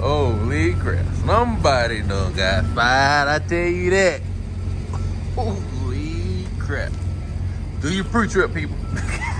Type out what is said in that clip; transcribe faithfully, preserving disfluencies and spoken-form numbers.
Holy crap. Somebody done got fired, I tell you that. Holy crap. Do your pre-trip, people.